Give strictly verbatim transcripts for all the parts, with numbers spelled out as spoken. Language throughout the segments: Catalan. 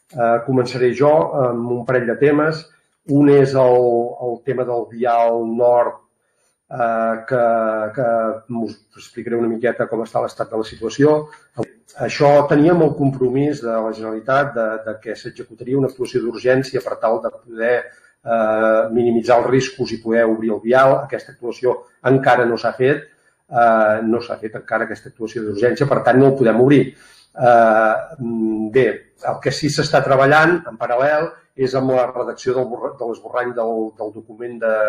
Començaré jo amb un parell de temes. Un és el, el tema del vial nord, eh, que, que us explicaré una miqueta com està l'estat de la situació. Això teníem el compromís de la Generalitat de, de que s'executaria una actuació d'urgència per tal de poder eh, minimitzar els riscos i poder obrir el vial. Aquesta actuació encara no s'ha fet, eh, no s'ha fet encara aquesta actuació d'urgència, per tant no el podem obrir. Eh, bé, el que sí s'està treballant en paral·lel és amb la redacció del, de l'esborrany del, del document de,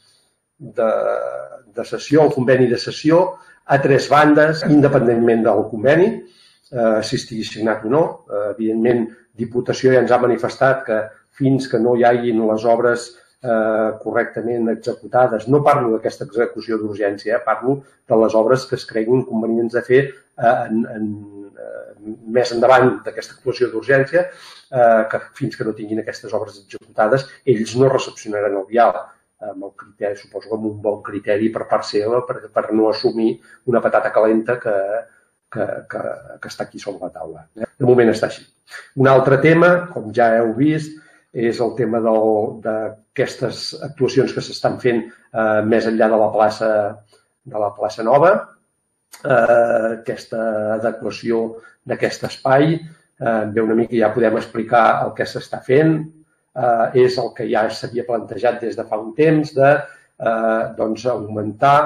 de, de sessió, el conveni de sessió, a tres bandes, independentment del conveni, eh, si estigui signat o no. Eh, evidentment, Diputació ja ens ha manifestat que fins que no hi hagin les obres eh, correctament executades, no parlo d'aquesta execució d'urgència, eh, parlo de les obres que es creguin convenients de fer eh, en, en més endavant d'aquesta actuació d'urgència, eh, que fins que no tinguin aquestes obres executades, ells no recepcionaran el vial, amb el criteri, suposo que amb un bon criteri per part seva, per, per no assumir una patata calenta que, que, que, que està aquí sobre la taula. De moment està així. Un altre tema, com ja heu vist, és el tema d'aquestes actuacions que s'estan fent eh, més enllà de la plaça, de la plaça Nova, eh, aquesta adequació d'aquest espai. Eh, bé, una mica ja podem explicar el que s'està fent. Eh, és el que ja s'havia plantejat des de fa un temps de eh, doncs, augmentar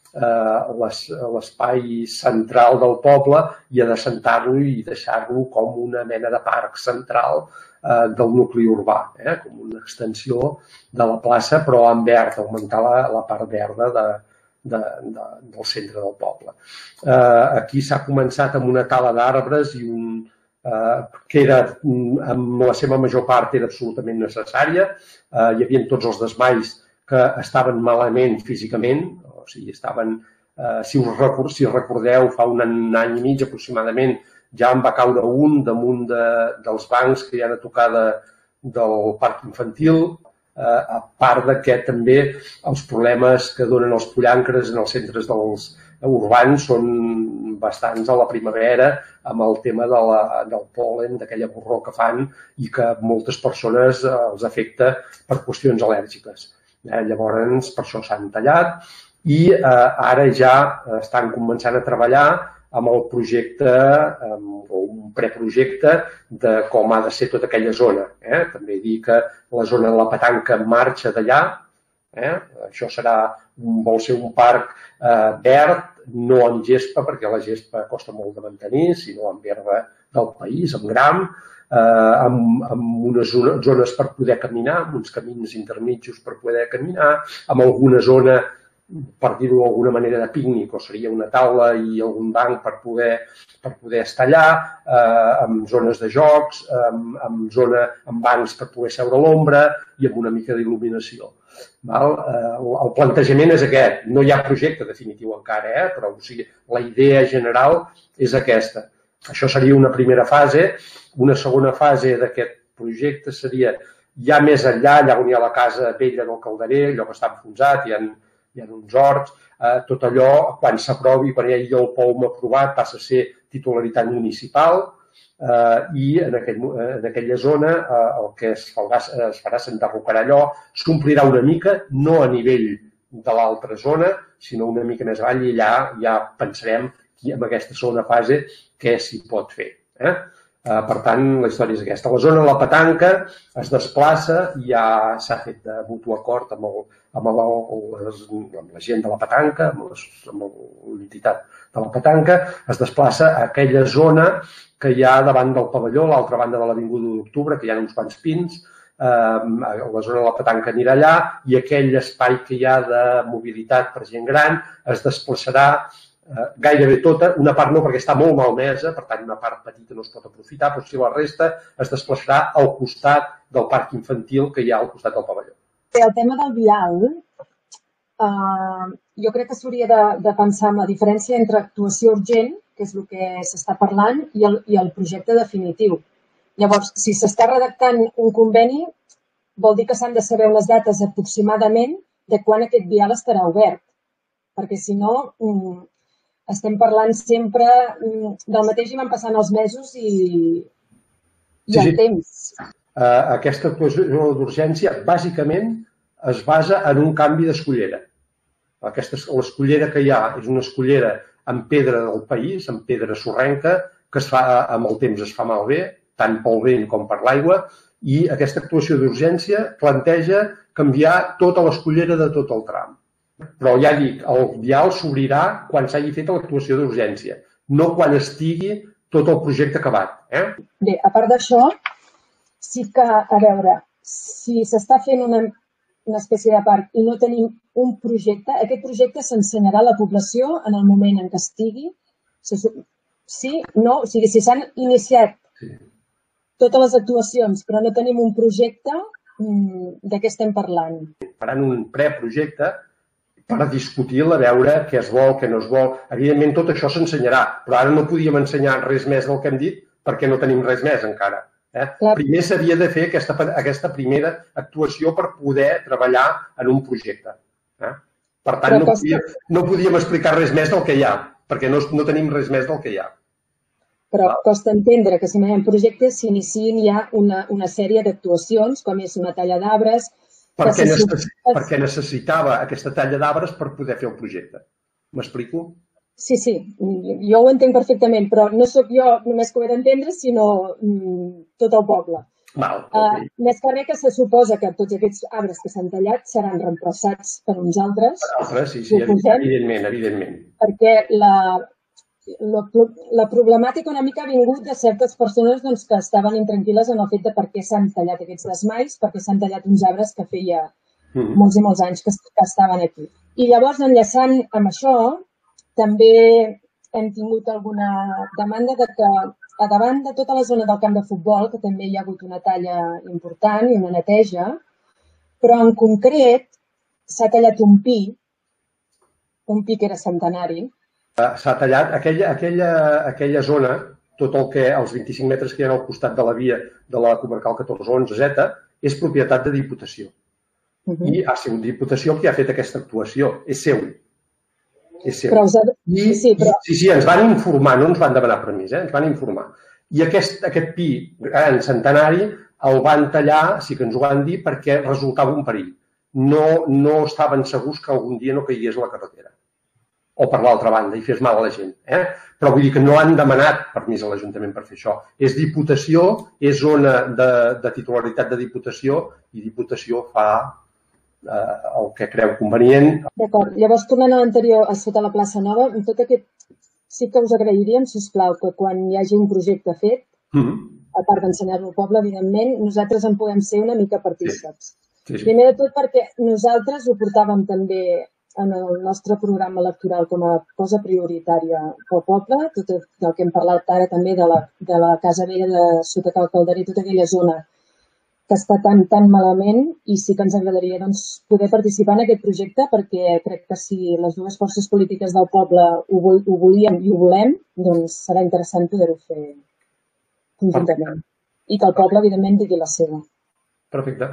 eh, l'espai central del poble i adassentar-lo i deixar-lo com una mena de parc central eh, del nucli urbà, eh, com una extensió de la plaça, però en verd, augmentar la, la part verda de, De, de, del centre del poble. Eh, aquí s'ha començat amb una tala d'arbres i un, eh, que era, amb la seva major part era absolutament necessària. Eh, hi havia tots els desmais que estaven malament físicament, o sigui, estaven, eh, si, us record, si recordeu, fa un any i mig aproximadament ja en va caure un damunt de, dels bancs que hi ha a tocar de, del parc infantil. A part de que també els problemes que donen els pollancres en els centres dels urbans són bastants a la primavera amb el tema de la, del pol·len, d'aquella borró que fan i que moltes persones els afecta per qüestions al·lèrgiques. Eh, llavors, per això s'han tallat i eh, ara ja estan començant a treballar amb el projecte, amb un preprojecte de com ha de ser tota aquella zona. Eh? També dir que la zona de la Petanca marxa d'allà. Eh? Això serà, vol ser un parc eh, verd, no amb gespa, perquè la gespa costa molt de mantenir, sinó amb herba del país, amb gram, eh, amb, amb unes zones per poder caminar, amb uns camins intermitjos per poder caminar, amb alguna zona, per dir-ho d'alguna manera, de pícnic, o seria una taula i algun banc per poder, per poder estar allà, eh, amb zones de jocs, amb, amb, zona, amb bancs per poder seure a l'ombra i amb una mica d'il·luminació. Val? Eh, el plantejament és aquest. No hi ha projecte definitiu encara, eh? Però o sigui, la idea general és aquesta. Això seria una primera fase. Una segona fase d'aquest projecte seria ja més enllà, allà on hi ha la casa vella del Calderer, allò que està enfonsat, hi ha hi ha uns horts, eh, tot allò, quan s'aprovi, quan hi hagi el P O U M aprovat, passa a ser titularitat municipal eh, i en, aquell, en aquella zona eh, el que es farà, es farà s'enderrocarà allò, s'omplirà una mica, no a nivell de l'altra zona, sinó una mica més avall i allà ja pensarem en aquesta segona fase què s'hi pot fer. Eh? Uh, per tant, la història és aquesta. La zona de la Petanca es desplaça i ja s'ha fet de mutu acord amb, el, amb, el, les, amb la gent de la Petanca, amb, les, amb l'entitat de la Petanca, es desplaça a aquella zona que hi ha davant del pavelló, a l'altra banda de l'Avinguda d'Octubre, que hi ha uns quants pins. Uh, la zona de la Petanca anirà allà i aquell espai que hi ha de mobilitat per gent gran es desplaçarà Uh, gairebé tota, una part no perquè està molt malmesa, per tant una part petita no es pot aprofitar, però si la resta es desplaçarà al costat del parc infantil que hi ha al costat del pavelló. El tema del vial, uh, jo crec que s'hauria de, de pensar en la diferència entre actuació urgent, que és el que s'està parlant, i el, i el projecte definitiu. Llavors, si s'està redactant un conveni, vol dir que s'han de saber unes dates aproximadament de quan aquest vial estarà obert, perquè si no estem parlant sempre del mateix i van passant els mesos i, i el temps. Aquesta actuació d'urgència bàsicament es basa en un canvi d'escullera. L'escullera que hi ha és una escullera amb pedra del país, amb pedra sorrenca, que es fa, amb el temps es fa malbé, tant pel vent com per l'aigua, i aquesta actuació d'urgència planteja canviar tota l'escullera de tot el tram. Però ja dic, el vial s'obrirà quan s'hagi fet l'actuació d'urgència, no quan estigui tot el projecte acabat. Eh? Bé, a part d'això, sí que, a veure, si s'està fent una, una espècie de parc i no tenim un projecte, aquest projecte s'ensenyarà a la població en el moment en què estigui. Sí, no? O sigui, si s'han iniciat sí. totes les actuacions, però no tenim un projecte, de què estem parlant? Faran un preprojecte per discutir-la, veure què es vol, què no es vol. Evidentment, tot això s'ensenyarà, però ara no podíem ensenyar res més del que hem dit perquè no tenim res més encara. Eh? Primer s'havia de fer aquesta, aquesta primera actuació per poder treballar en un projecte. Eh? Per tant, no podíem, no podíem explicar res més del que hi ha, perquè no, no tenim res més del que hi ha. Però costa entendre que si no hi ha un projecte s'iniciïn ja una, una sèrie d'actuacions, com és una talla d'arbres... Perquè, necess... perquè necessitava aquesta talla d'arbres per poder fer el projecte. M'explico? Sí, sí, jo ho entenc perfectament, però no sóc jo només que ho he d'entendre, sinó tot el poble. Val, okay. uh, més que res que se suposa que tots aquests arbres que s'han tallat seran reemplaçats per uns altres. Per altres, sí, sí, evidentment, evidentment. Perquè la... La, la problemàtica una mica ha vingut de certes persones doncs, que estaven intranquil·les en el fet de per què s'han tallat aquests desmais, perquè s'han tallat uns arbres que feia mm-hmm. molts i molts anys que, que estaven aquí. I llavors, enllaçant amb això, també hem tingut alguna demanda de que a davant de tota la zona del camp de futbol, que també hi ha hagut una talla important i una neteja, però en concret s'ha tallat un pi, un pi que era centenari. S'ha tallat aquella, aquella, aquella zona, tot el que, els vint-i-cinc metres que hi ha al costat de la via de la comarcal catorze onze Z, és propietat de Diputació. Uh-huh. I ha sigut Diputació qui ha fet aquesta actuació. És seu. És seu. Però, I, sí, però... sí, sí, ens van informar, no ens van demanar permís, eh? Ens van informar. I aquest, aquest pi en centenari el van tallar, sí que ens ho van dir, perquè resultava un perill. No, no estaven segurs que algun dia no caigués a la carretera. O per l'altra banda, i fes mal a la gent. Eh? Però vull dir que no han demanat permís a l'Ajuntament per fer això. És Diputació, és zona de, de titularitat de Diputació i Diputació fa eh, el que creu convenient. D'acord. Llavors, tornant a l'anterior, a sota la plaça Nova, amb tot aquest sí que us agrairíem, sisplau, que quan hi hagi un projecte fet, mm-hmm. a part d'ensenyar-lo al poble, evidentment, nosaltres en puguem ser una mica partíceps. Sí. Sí, sí. Primer de tot perquè nosaltres ho portàvem també en el nostre programa electoral com a cosa prioritària pel poble, tot el que hem parlat ara també de la, de la Casa Vella de sota Cal Calderer, tota aquella zona que està tan, tan malament, i sí que ens agradaria doncs, poder participar en aquest projecte perquè crec que si les dues forces polítiques del poble ho, ho volíem i ho volem, doncs serà interessant poder-ho fer conjuntament. I que el poble, evidentment, digui la seva. Perfecte.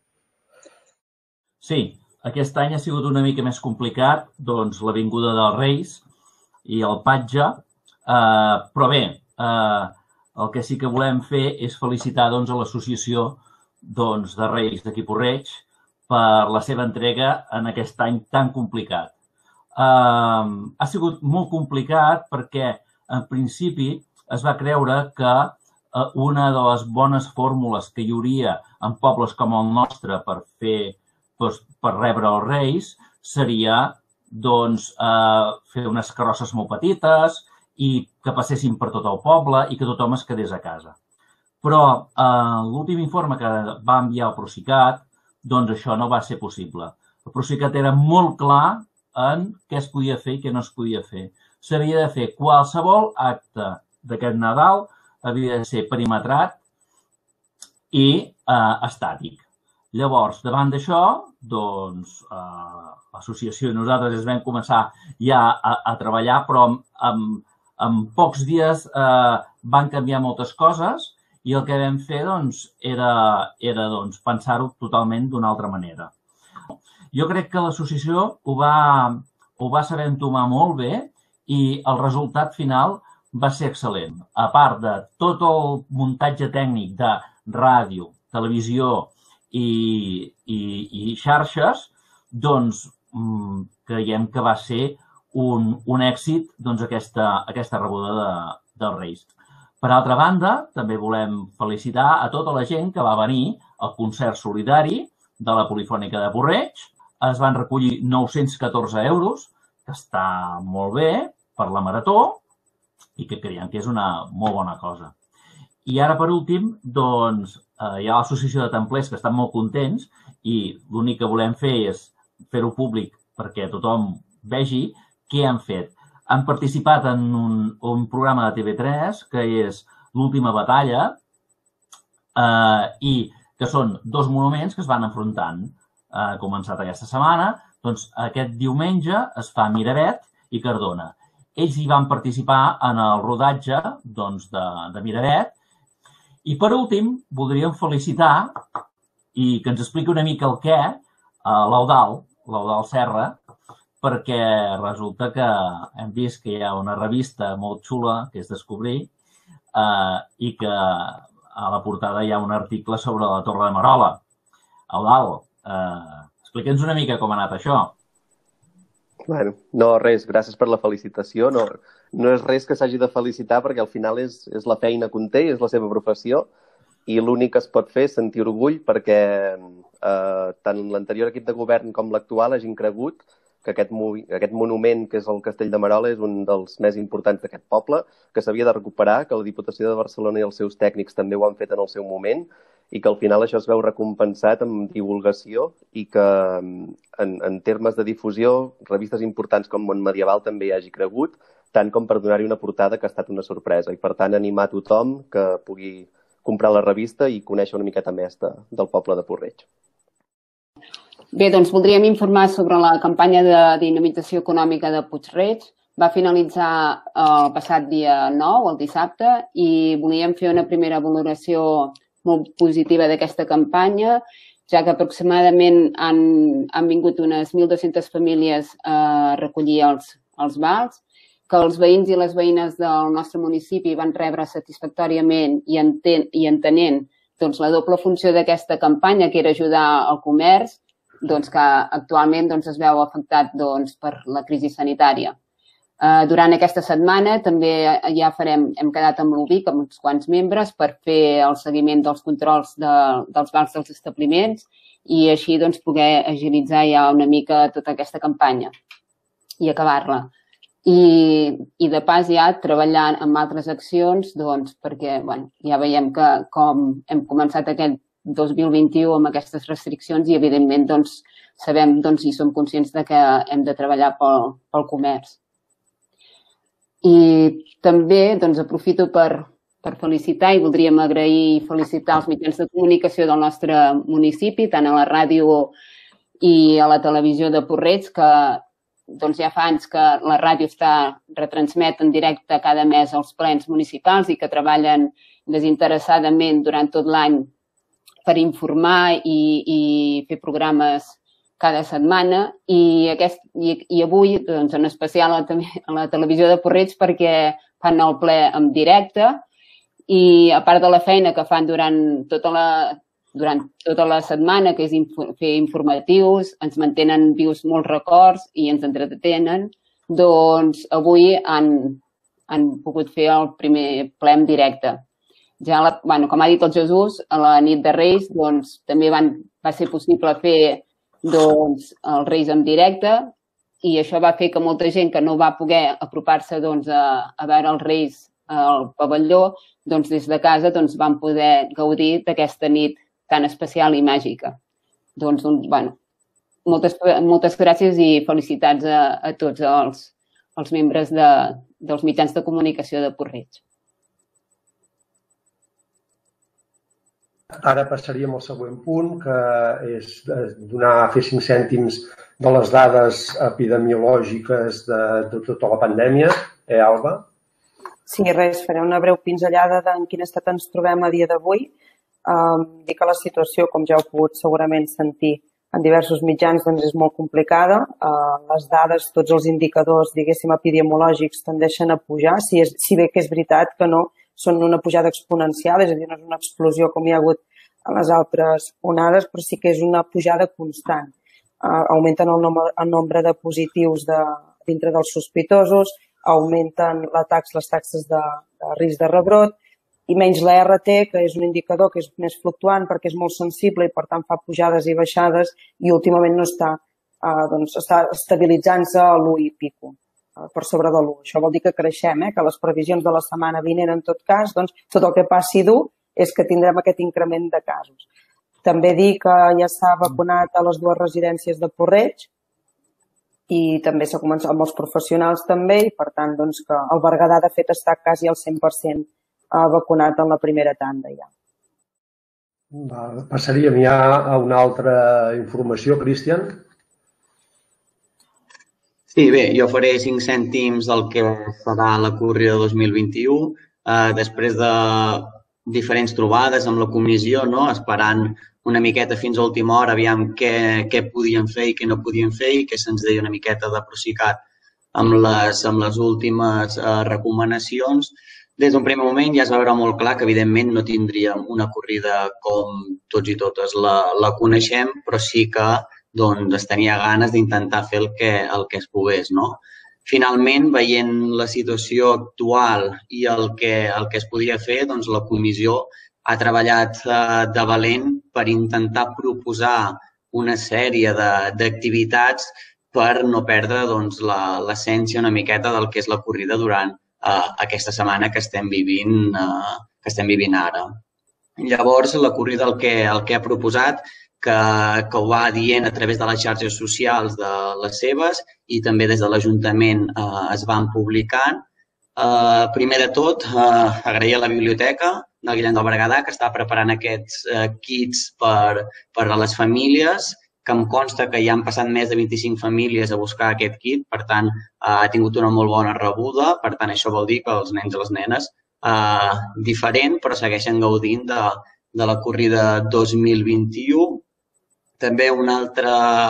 Sí. Aquest any ha sigut una mica més complicat, doncs, l'avinguda dels Reis i el Patge, eh, però bé, eh, el que sí que volem fer és felicitar doncs, a l'associació doncs, de Reis d'aquí Porreig per la seva entrega en aquest any tan complicat. Eh, ha sigut molt complicat perquè, en principi, es va creure que eh, una de les bones fórmules que hi hauria en pobles com el nostre per fer per rebre els Reis, seria doncs, eh, fer unes carrosses molt petites i que passessin per tot el poble i que tothom es quedés a casa. Però eh, l'últim informe que va enviar el Procicat, doncs això no va ser possible. El Procicat era molt clar en què es podia fer i què no es podia fer. S'havia de fer qualsevol acte d'aquest Nadal, havia de ser perimetrat i eh, estàtic. Llavors, davant d'això, doncs, eh, l'associació i nosaltres es vam començar ja a, a treballar, però en, en, en pocs dies eh, van canviar moltes coses i el que vam fer doncs, era, era doncs, pensar-ho totalment d'una altra manera. Jo crec que l'associació ho va, ho va saber entomar molt bé i el resultat final va ser excel·lent. A part de tot el muntatge tècnic de ràdio, televisió i, i, i xarxes, doncs mmm, creiem que va ser un, un èxit doncs, aquesta, aquesta rebuda de, dels Reis. Per altra banda, també volem felicitar a tota la gent que va venir al concert solidari de la Polifònica de Puig-reig. Es van recollir nou-cents catorze euros, que està molt bé per la marató i que creiem que és una molt bona cosa. I ara, per últim, doncs, eh, hi ha l'Associació de Templers que estan molt contents i l'únic que volem fer és fer-ho públic perquè tothom vegi què han fet. Han participat en un, un programa de T V tres que és L'última batalla eh, i que són dos monuments que es van enfrontant. Ha començat aquesta setmana, doncs aquest diumenge es fa Miravet i Cardona. Ells hi van participar en el rodatge doncs, de, de Miravet. I per últim, voldríem felicitar i que ens expliqui una mica el què a l'Eudal, l'Eudal Serra, perquè resulta que hem vist que hi ha una revista molt xula, que és Descobrir, eh, i que a la portada hi ha un article sobre la Torre de Merola. Eudal, eh, explica'ns una mica com ha anat això. Bueno, no, res, gràcies per la felicitació. No, no és res que s'hagi de felicitar perquè al final és, és la feina que un té, és la seva professió i l'únic que es pot fer és sentir orgull perquè eh, tant l'anterior equip de govern com l'actual hagin cregut que aquest, aquest monument, que és el Castell de Merola, és un dels més importants d'aquest poble, que s'havia de recuperar, que la Diputació de Barcelona i els seus tècnics també ho han fet en el seu moment i que al final això es veu recompensat amb divulgació i que en, en termes de difusió, revistes importants com Món Medieval també hi hagi cregut, tant com per donar-hi una portada que ha estat una sorpresa. I per tant animar a tothom que pugui comprar la revista i conèixer una miqueta més de, del poble de Puig-reig. Bé, doncs voldríem informar sobre la campanya de dinamització econòmica de Puig-reig. Va finalitzar el passat dia nou, el dissabte, i volíem fer una primera valoració molt positiva d'aquesta campanya, ja que aproximadament han, han vingut unes mil dues-centes famílies a recollir els, els vals, que els veïns i les veïnes del nostre municipi van rebre satisfactòriament i, enten, i entenent doncs, la doble funció d'aquesta campanya, que era ajudar al comerç, doncs, que actualment doncs, es veu afectat doncs, per la crisi sanitària. Uh, durant aquesta setmana també ja farem, hem quedat amb l'U B I C, amb uns quants membres, per fer el seguiment dels controls de, dels vals dels establiments i així doncs, poder agilitzar ja una mica tota aquesta campanya i acabar-la. I, I de pas ja treballant en altres accions doncs, perquè bueno, ja veiem que com hem començat aquest dos mil vint-i-u amb aquestes restriccions i evidentment doncs, sabem doncs, i som conscients de que hem de treballar pel, pel comerç. I també doncs, aprofito per, per felicitar i voldríem agrair i felicitar els mitjans de comunicació del nostre municipi, tant a la ràdio i a la televisió de Puig-reig, que doncs, ja fa anys que la ràdio està retransmet en directe cada mes els plens municipals i que treballen desinteressadament durant tot l'any per informar i, i fer programes cada setmana i, aquest, i, i avui, doncs, en especial a la, a la televisió de Puig-reig perquè fan el ple en directe i a part de la feina que fan durant tota la, durant tota la setmana, que és inf fer informatius, ens mantenen vius molts records i ens entretenen, doncs avui han, han pogut fer el primer ple en directe. Ja, la, bueno, com ha dit el Jesús, a la nit de Reis doncs, també van, va ser possible fer doncs, els Reis en directe i això va fer que molta gent que no va poder apropar-se doncs, a, a veure els Reis al pavelló, doncs, des de casa doncs, van poder gaudir d'aquesta nit tan especial i màgica. Doncs, doncs bueno, moltes, moltes gràcies i felicitats a, a tots els, els membres de, dels mitjans de comunicació de Puig-reig. Ara passaríem al següent punt, que és donar, fer cinc cèntims de les dades epidemiològiques de, de tota la pandèmia. Eh, Alba? Sí, res, faré una breu pinzellada de en quin estat ens trobem a dia d'avui. Um, dir que la situació, com ja heu pogut segurament sentir en diversos mitjans doncs és molt complicada. Uh, les dades, tots els indicadors, diguéssim, epidemiològics tendeixen a pujar, si, és, si bé que és veritat que no són una pujada exponencial, és a dir, no és una explosió com hi ha hagut a les altres onades, però sí que és una pujada constant. Uh, augmenten el nombre, el nombre de positius de, dintre dels sospitosos, augmenten la tax, les taxes de, de risc de rebrot, i menys la R T, que és un indicador que és més fluctuant perquè és molt sensible i per tant fa pujades i baixades i últimament no està, uh, doncs, està estabilitzant-se a l'u i pico, uh, per sobre de l'u. Això vol dir que creixem, eh? Que les previsions de la setmana vinent en tot cas, doncs, tot el que passi d'u és que tindrem aquest increment de casos. També dir que ja s'ha vacunat a les dues residències de Porreig i també s'ha començat amb els professionals també i per tant doncs, que el Berguedà de fet està quasi al cent per cent vacunat en la primera tanda ja. Va, passaríem ja a una altra informació, Cristian. Sí, bé, jo faré cinc cèntims del que serà la corrida dos mil vint-i-u. Eh, després de diferents trobades amb la comissió, no? Esperant una miqueta fins a última hora, aviam què, què podien fer i què no podien fer i què se'ns deia una miqueta de Procicat amb les, amb les últimes eh, recomanacions. Des d'un primer moment ja es va veure molt clar que, evidentment, no tindríem una corrida com tots i totes la, la coneixem, però sí que doncs, es tenia ganes d'intentar fer el que, el que es pogués, no? Finalment, veient la situació actual i el que, el que es podia fer, doncs la comissió ha treballat eh, de valent per intentar proposar una sèrie d'activitats per no perdre doncs, l'essència una miqueta del que és la corrida durant eh, aquesta setmana que estem vivint, eh, que estem vivint ara. Llavors, la corrida el que, el que ha proposat, que, que ho va dient a través de les xarxes socials de les seves i també des de l'Ajuntament eh, es van publicant. Eh, primer de tot, eh, agrair a la biblioteca del Guillem del Berguedà, que està preparant aquests eh, kits per, per a les famílies, que em consta que ja han passat més de vint-i-cinc famílies a buscar aquest kit, per tant, eh, ha tingut una molt bona rebuda, per tant, això vol dir que els nens i les nenes, eh, diferent, però segueixen gaudint de, de la corrida dos mil vint-i-u. També un altre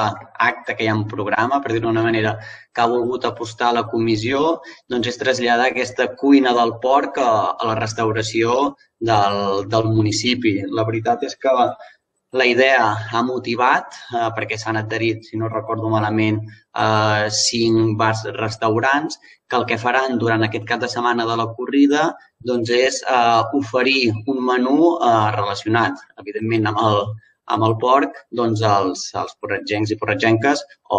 acte que hi ha en programa, per dir-ho d'una manera, que ha volgut apostar a la comissió, doncs és traslladar aquesta cuina del porc a, a la restauració del, del municipi. La veritat és que la idea ha motivat, eh, perquè s'han adherit, si no recordo malament, eh, cinc bars restaurants, que el que faran durant aquest cap de setmana de la corrida doncs és eh, oferir un menú eh, relacionat, evidentment, amb el amb el porc, doncs els, els porretgencs i porretgenques o,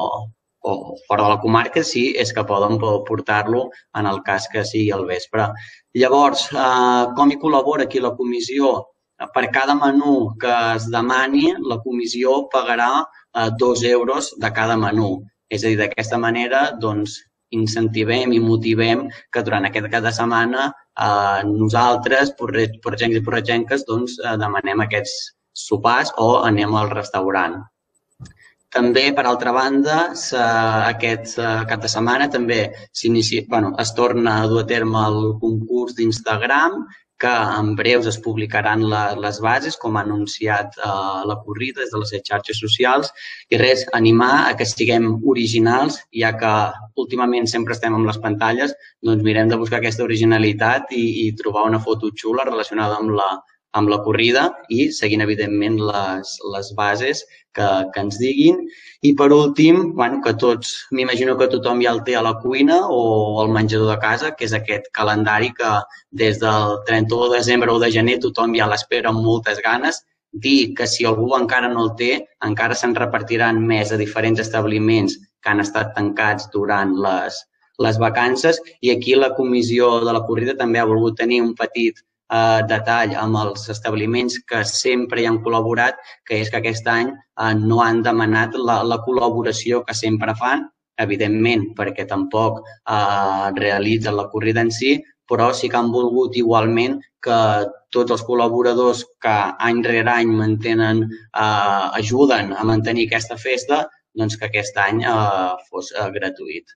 o fora de la comarca sí és que poden portar-lo en el cas que sigui al vespre. Llavors, eh, com hi col·labora aquí la comissió? Per cada menú que es demani, la comissió pagarà eh, dos euros de cada menú. És a dir, d'aquesta manera, doncs, incentivem i motivem que durant aquest cap de setmana eh, nosaltres, porretgencs i porretgenques, doncs, eh, demanem aquests sopars o anem al restaurant. També, per altra banda, aquest cap de setmana també bueno, es torna a dur a terme el concurs d'Instagram, que en breus es publicaran la, les bases, com ha anunciat eh, la corrida des de les xarxes socials. I res, animar a que siguem originals, ja que últimament sempre estem amb les pantalles, doncs mirem de buscar aquesta originalitat i, i trobar una foto xula relacionada amb la amb la corrida i seguint, evidentment, les, les bases que, que ens diguin. I, per últim, bueno, que tots, m'imagino que tothom ja el té a la cuina o al menjador de casa, que és aquest calendari que des del trenta-u de desembre o de gener tothom ja l'espera amb moltes ganes. Dir que si algú encara no el té, encara se'n repartiran més a diferents establiments que han estat tancats durant les, les vacances. I aquí la comissió de la corrida també ha volgut tenir un petit Eh, detall amb els establiments que sempre hi han col·laborat, que és que aquest any eh, no han demanat la, la col·laboració que sempre fan, evidentment, perquè tampoc eh, realitzen la corrida en si, però sí que han volgut igualment que tots els col·laboradors que any rere any mantenen, eh, ajuden a mantenir aquesta festa, doncs que aquest any eh, fos eh, gratuït.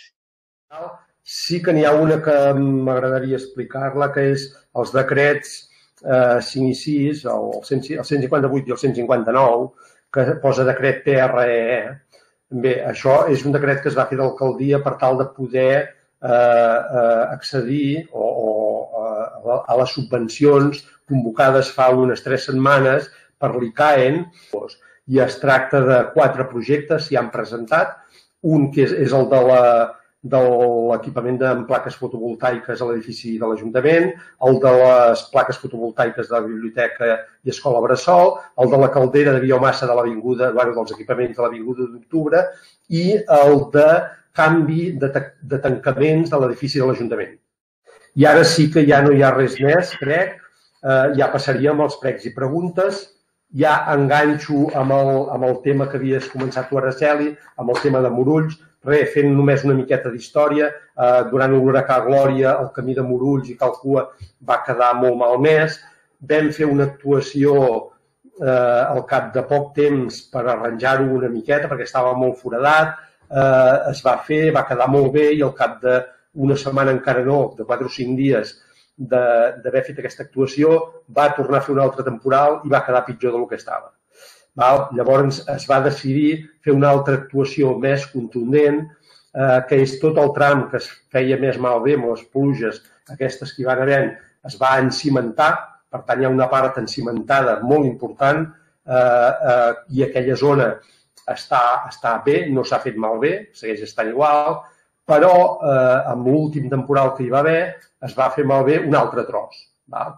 Sí que n'hi ha una que m'agradaria explicar-la, que és els decrets eh, cinc i sis, el cent cinquanta-vuit i el cent cinquanta-nou, que posa decret T R E E. Bé, això és un decret que es va fer d'alcaldia per tal de poder eh, eh, accedir o, o a, a les subvencions convocades fa unes tres setmanes per l'I C A E N, i es tracta de quatre projectes, s'hi han presentat. Un que és, és el de la de l'equipament en plaques fotovoltaiques a l'edifici de l'Ajuntament, el de les plaques fotovoltaiques de la Biblioteca i Escola Bressol, el de la caldera de biomassa de l'avinguda, bueno, dels equipaments de l'Avinguda d'Octubre i el de canvi de, de tancaments de l'edifici de l'Ajuntament. I ara sí que ja no hi ha res més, crec, eh, ja passaríem als pregs i preguntes. Ja enganxo amb el, amb el tema que havies començat tu, Araceli, amb el tema de Morulls. Res, fent només una miqueta d'història, eh, durant l'huracà Glòria, el camí de Morulls i Calcua va quedar molt malmès. Vam fer una actuació eh, al cap de poc temps per arranjar-ho una miqueta, perquè estava molt foradat. Eh, es va fer, va quedar molt bé i al cap d'una setmana encara no, de quatre o cinc dies d'haver fet aquesta actuació, va tornar a fer un altre temporal i va quedar pitjor del que estava. Val? Llavors es va decidir fer una altra actuació més contundent, eh, que és tot el tram que es feia més malbé amb les pluges, aquestes que hi van havent, es va encimentar, per tant hi ha una part encimentada molt important eh, eh, i aquella zona està, està bé, no s'ha fet malbé, segueix estant igual, però eh, amb l'últim temporal que hi va haver es va fer malbé un altre tros. Val?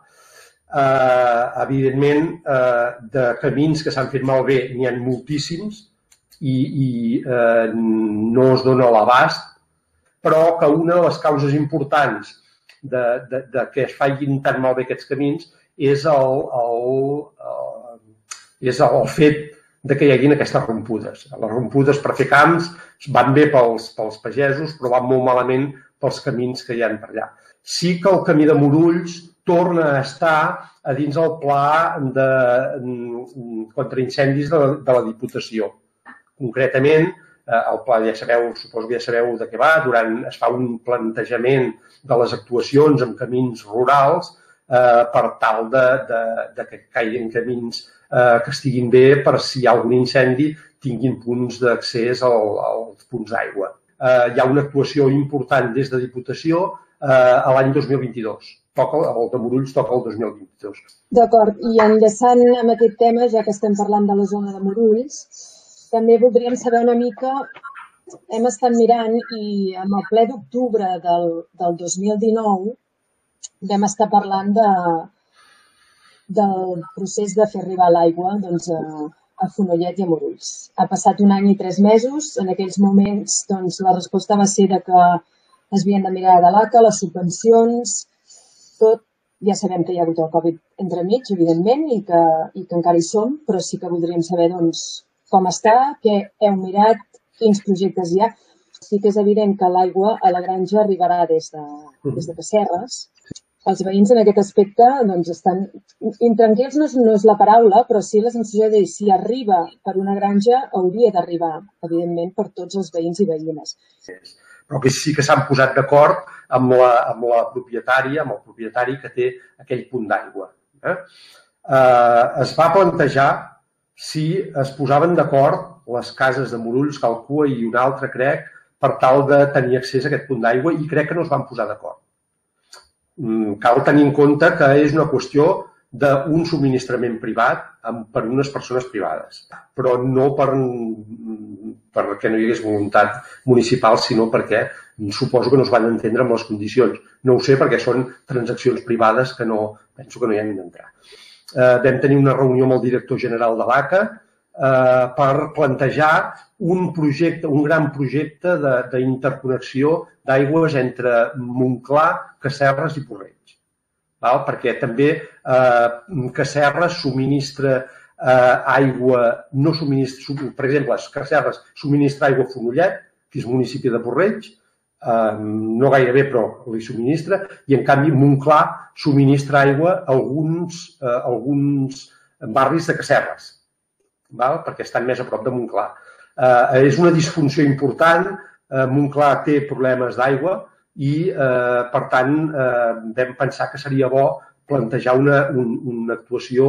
Eh, evidentment, eh, de camins que s'han fet malbé n'hi ha moltíssims i, i eh, no es dona l'abast, però que una de les causes importants de, de, de que es facin tan malbé aquests camins és el, el, el, és el fet de que hi haguin aquestes rompudes. Les rompudes per fer camps van bé pels, pels pagesos, però van molt malament pels camins que hi ha per allà. Sí que el camí de Morulls torna a estar a dins el pla de, contra incendis de, de la Diputació. Concretament, el pla, ja sabeu, suposo que ja sabeu de què va, durant es fa un plantejament de les actuacions en camins rurals eh, per tal de, de, de que caiguin camins eh, que estiguin bé per si hi ha algun incendi tinguin punts d'accés al, als punts d'aigua. Eh, hi ha una actuació important des de Diputació eh, a l'any dos mil vint-i-dos. Toca, el de Morulls toca el dos mil vint-i-dos. D'acord, i enllaçant amb aquest tema, ja que estem parlant de la zona de Morulls, també voldríem saber una mica, hem estat mirant i amb el ple d'octubre del, del dos mil dinou vam estar parlant de, del procés de fer arribar l'aigua doncs, a, a Fonollet i a Morulls. Ha passat un any i tres mesos, en aquells moments doncs, la resposta va ser de que es havien de mirar de l'A C A, les subvencions, tot. Ja sabem que hi ha hagut el Covid entremig, evidentment, i que, i que encara hi som, però sí que voldríem saber doncs, com està, què heu mirat, quins projectes hi ha. Sí que és evident que l'aigua a la granja arribarà des de, des de Casserres. Els veïns en aquest aspecte doncs, estan intranquils, no és, no és la paraula, però sí la sensació de dir si arriba per una granja hauria d'arribar, evidentment, per tots els veïns i veïnes. Però que sí que s'han posat d'acord amb la, amb la propietària, amb el propietari que té aquell punt d'aigua. Eh? Eh, es va plantejar si es posaven d'acord les cases de Morulls, Calcua i una altra, crec, per tal de tenir accés a aquest punt d'aigua i crec que no es van posar d'acord. Cal tenir en compte que és una qüestió d'un subministrament privat per unes persones privades, però no per, perquè no hi hagués voluntat municipal, sinó perquè suposo que no es van entendre amb les condicions. No ho sé perquè són transaccions privades que no, penso que no hi han d'entrar. Eh, vam tenir una reunió amb el director general de l'A C A eh, per plantejar un projecte, un gran projecte d'interconnexió d'aigües entre Montclar, Casserres i Porreig. Val? Perquè també eh, Casserres subministra eh, aigua, no subministra, per exemple, Casserres subministra aigua a Fonollet, que és municipi de Porreig, eh, no gairebé però li subministra, i en canvi Montclar subministra aigua a alguns, eh, alguns barris de Casserres, val? Perquè estan més a prop de Montclar. Eh, és una disfunció important, eh, Montclar té problemes d'aigua, i, eh, per tant, eh, vam pensar que seria bo plantejar una, un, una actuació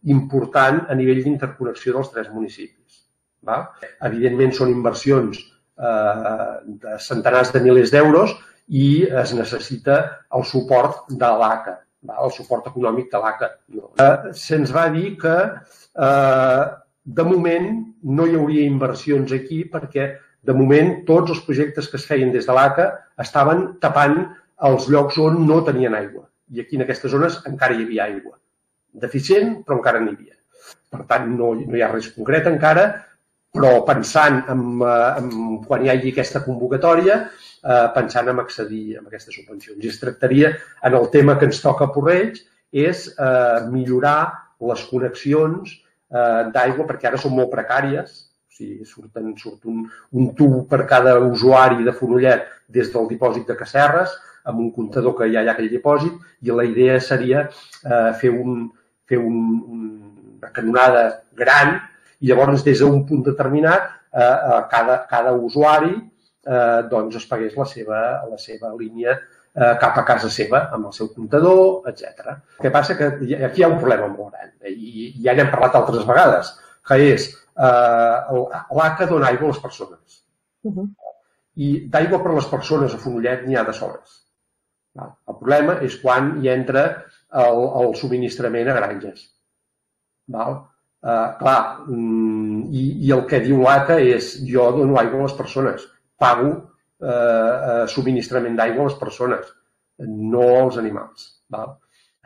important a nivell d'interconnexió dels tres municipis. Va? Evidentment són inversions eh, de centenars de milers d'euros i es necessita el suport de l'A C A, el suport econòmic de l'A C A. Eh, Se'ns va dir que eh, de moment no hi hauria inversions aquí perquè de moment tots els projectes que es feien des de l'A C A estaven tapant els llocs on no tenien aigua. I aquí en aquestes zones encara hi havia aigua. Deficient, però encara n'hi havia. Per tant, no, no hi ha res concret encara, però pensant en, en quan hi hagi aquesta convocatòria, eh, pensant en accedir a aquestes subvencions. I es tractaria, en el tema que ens toca a Porreig, és eh, millorar les connexions eh, d'aigua, perquè ara són molt precàries. O sigui, surten, surt un, un tub per cada usuari de Fonollet des del dipòsit de Casserres, amb un comptador que ja hi ha aquell dipòsit, i la idea seria eh, fer, un, fer un, una canonada gran i llavors des d'un punt determinat eh, cada, cada usuari eh, doncs es pagués la seva, la seva línia eh, cap a casa seva amb el seu comptador, etcètera. El que passa que aquí hi ha un problema molt gran i ja n'hem parlat altres vegades, que és eh, l'A C A dona aigua a les persones. Uh-huh. I d'aigua per a les persones a Fonollet n'hi ha de sobres. El problema és quan hi entra el, el subministrament a granges. Val? Uh, clar, i, i el que diu l'A C A és jo dono aigua a les persones, pago uh, uh, subministrament d'aigua a les persones, no als animals. Val?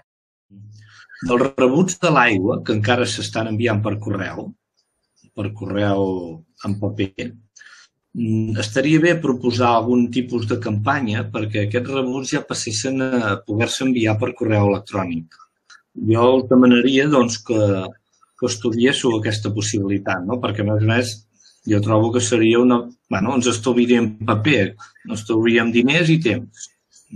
Els rebuts de l'aigua, que encara s'estan enviant per correu, per correu en paper, estaria bé proposar algun tipus de campanya perquè aquests rebuts ja passessin a poder-se enviar per correu electrònic. Jo els demanaria doncs, que, que estudiéssiu aquesta possibilitat, no? Perquè, a més a més, jo trobo que seria una... Bueno, ens estalviaríem paper, ens estalviaríem diners i temps.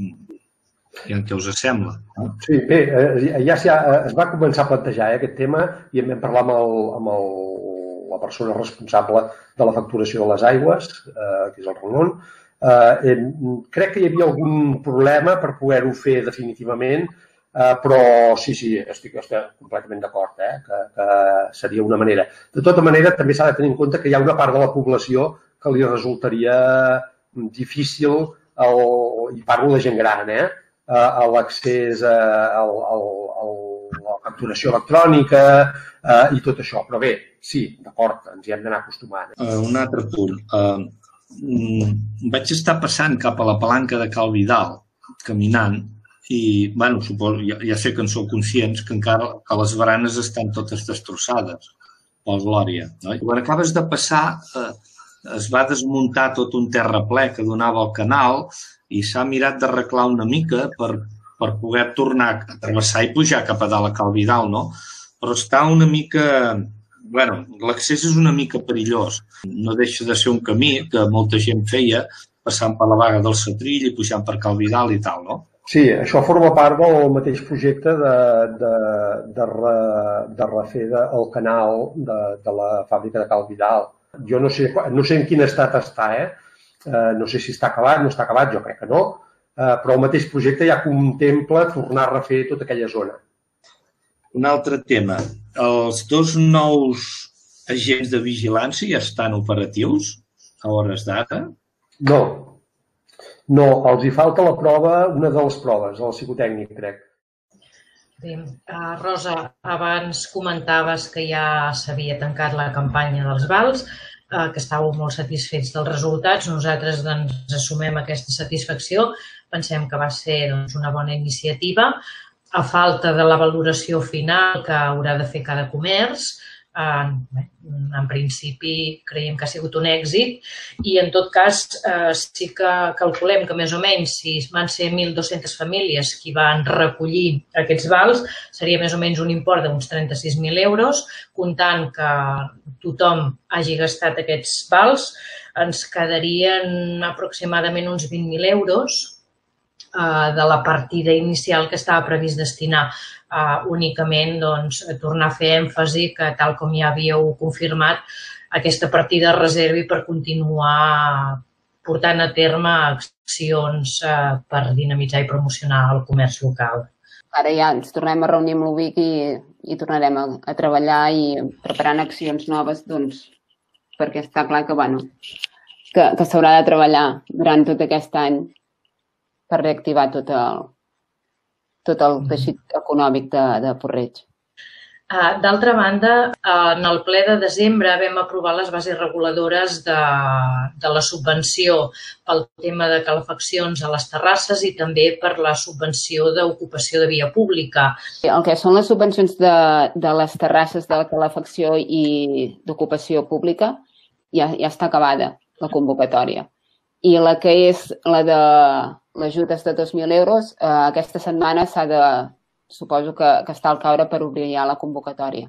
I en què us sembla? No? Sí, bé, ja, ja es va començar a plantejar eh, aquest tema i en vam parlar amb, el, amb el, la persona responsable de la facturació de les aigües, eh, que és el Ramon. Eh, crec que hi havia algun problema per poder-ho fer definitivament, eh, però sí, sí, estic, estic completament d'acord, eh, que, que seria una manera. De tota manera, també s'ha de tenir en compte que hi ha una part de la població que li resultaria difícil, el, i parlo de gent gran, eh, a l'accés a, a, a, a la facturació electrònica eh, i tot això. Però bé, sí, d'acord, ens hi hem d'anar acostumant. Uh, un altre punt. Uh, vaig estar passant cap a la palanca de Cal Vidal, caminant, i, bueno, suposo, ja, ja sé que en sou conscients que encara que les baranes estan totes destrossades, pel Glòria. No? I quan acabes de passar, eh, es va desmuntar tot un terraplè que donava al canal i s'ha mirat d'arreglar una mica per, per poder tornar a travessar i pujar cap a dalt a Cal Vidal, no? Però està una mica... Bueno, l'accés és una mica perillós. No deixa de ser un camí que molta gent feia passant per la vaga del Setrill i pujant per Cal Vidal i tal, no? Sí, això forma part del mateix projecte de, de, de, re, de refer de, el canal de, de la fàbrica de Cal Vidal. Jo no sé, no sé en quin estat està, eh? Uh, no sé si està acabat, no està acabat, jo crec que no, uh, però el mateix projecte ja contempla tornar a refer tota aquella zona. Un altre tema. Els dos nous agents de vigilància ja estan operatius a hores d'ara? No. No, els hi falta la prova, una de les proves, el psicotècnic, crec. Bé, uh, Rosa, abans comentaves que ja s'havia tancat la campanya dels vals, uh, que estàveu molt satisfets dels resultats. Nosaltres doncs, assumem aquesta satisfacció. Pensem que va ser doncs, una bona iniciativa. A falta de la valoració final que haurà de fer cada comerç, eh, en principi creiem que ha sigut un èxit i en tot cas eh, sí que calculem que més o menys si van ser mil dues-centes famílies qui van recollir aquests vals seria més o menys un import d'uns trenta-sis mil euros, comptant que tothom hagi gastat aquests vals ens quedarien aproximadament uns vint mil euros de la partida inicial que estava previst destinar uh, únicament doncs, a tornar a fer èmfasi que, tal com ja havíeu confirmat, aquesta partida es reservi per continuar portant a terme accions uh, per dinamitzar i promocionar el comerç local. ara ja ens tornem a reunir amb l'Ubic i, i tornarem a, a treballar i preparant accions noves, doncs, perquè està clar que, bueno, que, que s'haurà de treballar durant tot aquest any per reactivar tot el, tot el teixit econòmic de, de Puig-reig. D'altra banda, en el ple de desembre vam aprovar les bases reguladores de, de la subvenció pel tema de calefaccions a les terrasses i també per la subvenció d'ocupació de via pública. El que són les subvencions de, de les terrasses de la calefacció i d'ocupació pública ja, ja està acabada, la convocatòria. I la que és la de l'ajut de dos mil euros, eh, aquesta setmana s'ha de... suposo que, que està al caure per obrir ja la convocatòria.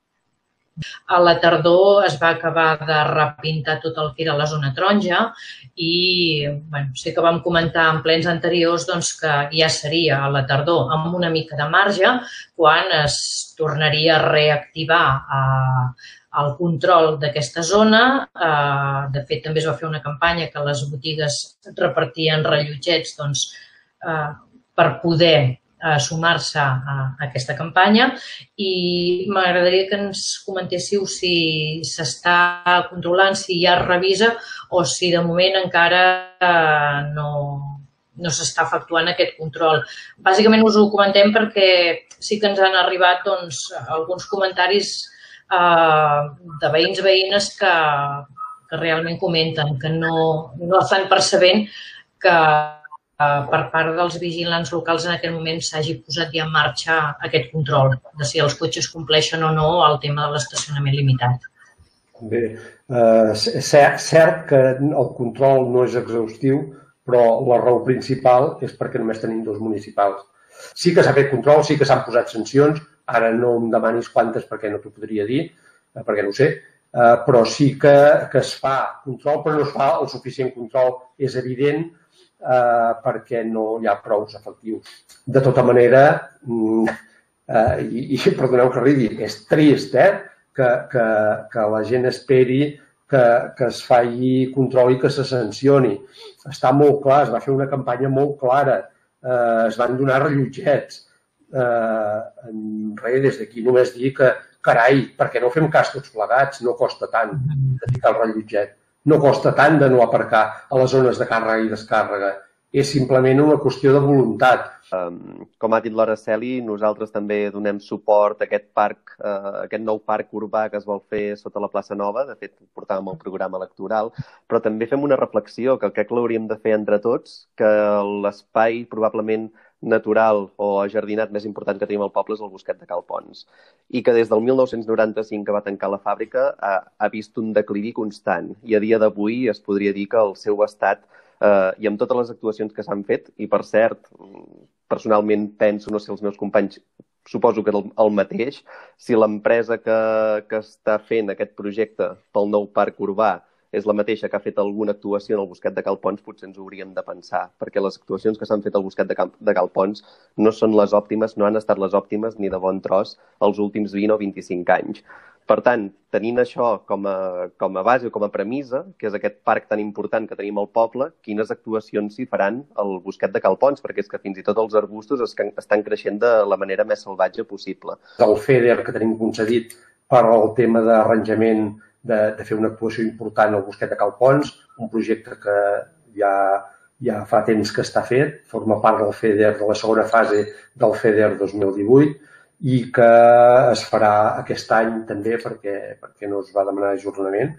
A la tardor es va acabar de repintar tot el que era la zona taronja i bueno, sé que vam comentar en plens anteriors doncs, que ja seria a la tardor amb una mica de marge quan es tornaria a reactivar eh, el control d'aquesta zona. Eh, de fet, també es va fer una campanya que les botigues repartien rellotgets doncs, eh, per poder a sumar-se a aquesta campanya i m'agradaria que ens comentéssiu si s'està controlant, si ja es revisa o si de moment encara no, no s'està efectuant aquest control. Bàsicament us ho comentem perquè sí que ens han arribat doncs, alguns comentaris eh, de veïns veïnes que, que realment comenten que no, no estan percebent que per part dels vigilants locals en aquest moment s'hagi posat ja en marxa aquest control de si els cotxes compleixen o no el tema de l'estacionament limitat. Bé, eh, és cert que el control no és exhaustiu, però la raó principal és perquè només tenim dos municipals. Sí que s'ha fet control, sí que s'han posat sancions, ara no em demanis quantes perquè no t'ho podria dir, perquè no ho sé, eh, però sí que, que es fa control, però no es fa el suficient control, és evident, Uh, perquè no hi ha prou efectius. De tota manera, uh, i, i perdoneu que rigui, és trist eh, que, que, que la gent esperi que, que es faci control i que se sancioni. Està molt clar, es va fer una campanya molt clara, uh, es van donar rellotgets. Uh, res, des d'aquí només dir que, carai, perquè no fem cas tots plegats, no costa tant de ficar el rellotget. No costa tant de no aparcar a les zones de càrrega i descàrrega. És simplement una qüestió de voluntat. Um, com ha dit l'Araceli, nosaltres també donem suport a aquest parc, uh, aquest nou parc urbà que es vol fer sota la plaça Nova. De fet, ho portàvem al programa electoral. Però també fem una reflexió que crec que l'hauríem de fer entre tots, que l'espai probablement natural o ajardinat més important que tenim al poble és el Bosquet de Cal Pons i que des del mil nou-cents noranta-cinc que va tancar la fàbrica ha, ha vist un declivi constant i a dia d'avui es podria dir que el seu estat eh, i amb totes les actuacions que s'han fet i per cert, personalment penso, no sé, els meus companys suposo que el, el mateix, si l'empresa que, que està fent aquest projecte pel nou parc urbà és la mateixa que ha fet alguna actuació en el Bosquet de Cal Pons, potser ens ho hauríem de pensar, perquè les actuacions que s'han fet al Bosquet de Cal, de Cal Pons no són les òptimes, no han estat les òptimes ni de bon tros els últims vint o vint-i-cinc anys. Per tant, tenint això com a, com a base o com a premissa, que és aquest parc tan important que tenim al poble, quines actuacions s'hi faran al Bosquet de Cal Pons? Perquè és que fins i tot els arbustos es, estan creixent de la manera més salvatge possible. El FEDER que tenim concedit per al tema d'arranjament de, de fer una actuació important al Bosquet de Cal Pons, un projecte que ja, ja fa temps que està fet, forma part del FEDER, de la segona fase del FEDER dos mil divuit, i que es farà aquest any també perquè, perquè no es va demanar ajornament.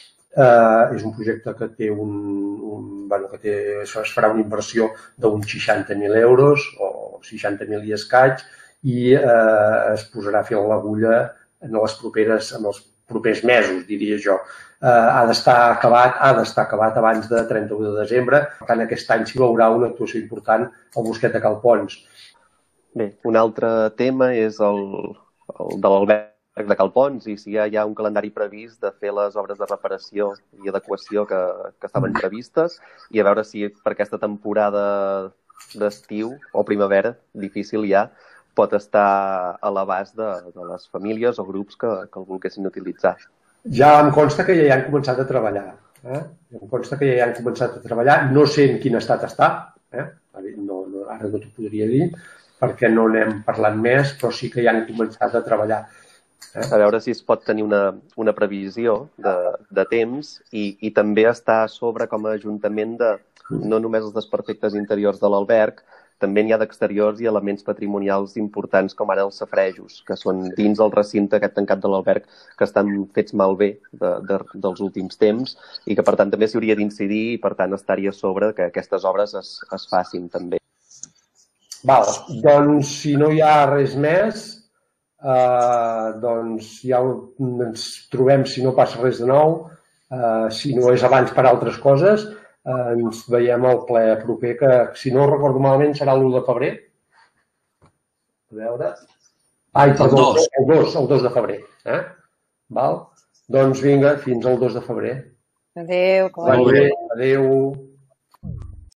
Eh, és un projecte que té un, un bueno, que té, això es farà una inversió d'uns seixanta mil euros o seixanta mil i escaig i eh, es posarà fil a l'agulla en les properes, en els propers mesos, diria jo. Eh, ha d'estar acabat, ha d'estar acabat abans de trenta-u de desembre. Per tant, aquest any s'hi veurà una actuació important al Bosquet de Cal Pons. Bé, un altre tema és el, el de l'alberg de Cal Pons i si hi ha, hi ha un calendari previst de fer les obres de reparació i adequació que, que estaven previstes i a veure si per aquesta temporada d'estiu o primavera, difícil ja, pot estar a l'abast de, de les famílies o grups que, que el volguessin utilitzar. Ja em consta que ja hi han començat a treballar. Eh? Em consta que ja hi han començat a treballar. No sé en quin estat està, eh? no, no, ara no t'ho podria dir, perquè no n'hem parlat més, però sí que ja han començat a treballar. Eh? A veure si es pot tenir una, una previsió de, de temps i, i també estar a sobre com a ajuntament de no només els desperfectes interiors de l'alberg, també n'hi ha d'exteriors i elements patrimonials importants com ara els safarejos, que són dins el recinte aquest tancat de l'alberg que estan fets malbé de, de, dels últims temps i que per tant també s'hi hauria d'incidir i per tant estar-hi a sobre que aquestes obres es, es facin també. Val, doncs si no hi ha res més, eh, doncs ja ens trobem si no passa res de nou, eh, si no és abans per altres coses, eh, ens veiem al ple proper, que si no recordo malament serà l'u de febrer. A veure... Ai, perdó, el dos, el dos de febrer. Eh? Val? Doncs vinga, fins al dos de febrer. Adéu. Adéu. Adéu.